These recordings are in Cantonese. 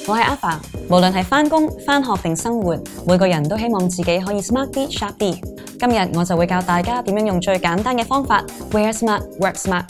我係阿凡，無論係返工、返學定生活，每個人都希望自己可以 smart 啲、sharp 啲。今日我就會教大家點樣用最簡單嘅方法 wear smart, work smart。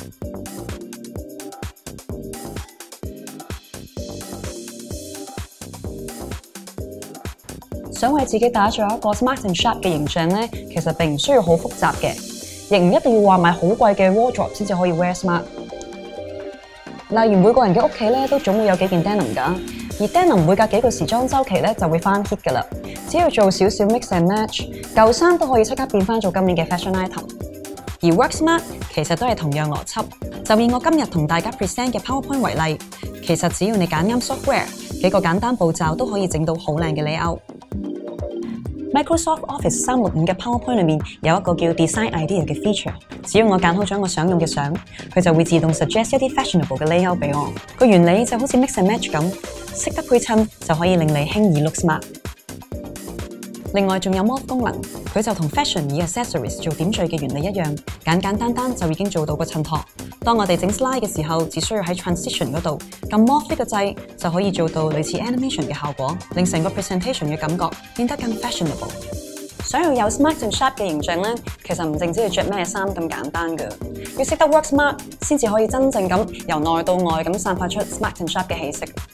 想為自己打造一個 smart and sharp 嘅形象呢，其實並唔需要好複雜嘅，亦唔一定要話買好貴嘅 wardrobe 先至可以 wear smart。例如每個人嘅屋企咧都總會有幾件 denim 㗎，而 denim 每隔幾個時裝週期咧就會翻 hit 㗎啦。只要做少少 mix and match， 舊衫都可以即刻變翻做今年嘅 fashion item。而 work smart 其實都係同樣邏輯，就以我今日同大家 present 嘅 PowerPoint 為例，其實只要你揀啱 software， 幾個簡單步驟都可以整到好靚嘅 layout。Microsoft Office 365嘅 PowerPoint 裏面有一個叫 Design Idea 嘅 feature， 只要我揀好咗我想用嘅相，佢就會自動 suggest 一啲 fashionable 嘅 layout 俾我。個原理就好似 mix and match 咁，識得配襯就可以令你輕易 look smart。另外仲有 morph 功能，佢就同 fashion 以 accessories 做點綴嘅原理一樣，簡簡單單就已經做到個襯托。當我哋整 slide 嘅時候，只需要喺 transition 嗰度撳 morph 呢個掣，就可以做到類似 animation 嘅效果，令成個 presentation 嘅感覺變得更 fashionable。想要有 smart and sharp 嘅形象呢，其實唔淨止係着咩衫咁簡單㗎，要識得 work smart 先至可以真正咁由內到外咁散發出 smart and sharp 嘅氣息。